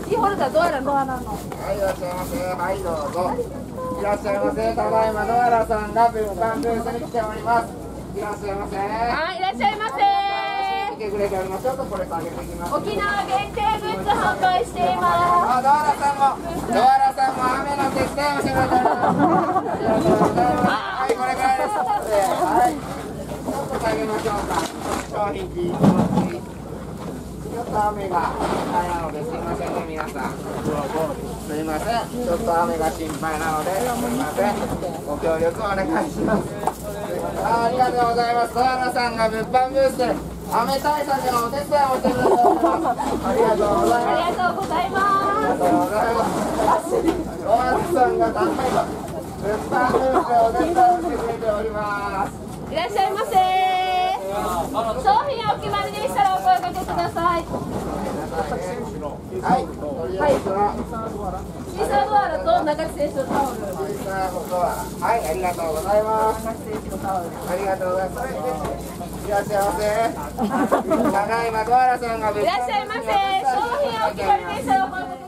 キーホルダードアラの。 はい、いらっしゃいませ。はい、どうぞ。いらっしゃいませ。ただいまドアラさんが物販ブースに来ております。いらっしゃいませ。 はい、いらっしゃいませ。 来てくれております。ちょっとこれ下げていきます。 沖縄限定グッズ販売していまあ、ドアラさんも雨の手伝いをしてくれております。ありがとうございます。はい、これぐらいです。はい。ちょっと下げましょうか。商品気持ちいい。ちょっと雨がなのですいませんね、皆さん。すいません。ちょっと雨が心配なので、すいません。ご協力お願いします。ありがとうございます。ドアラさんが物販ブースで雨対策のお手伝いをしてくれております。ありがとうございます。 ありがとうございます。 ありがとうございます。ドアラさんが何回か物販ブースでお手伝いをしてくれております。 いらっしゃいませ。商品お決まりでしたらお声掛けください。 はい、とりあえずはシーサードアラと長木選手のタオル。 はい、ありがとうございます。 長木選手のタオル。 ありがとうございます。いらっしゃいませ。ただいまドアラさんがいらっしゃいませ。商品お決まりでしたらお声掛け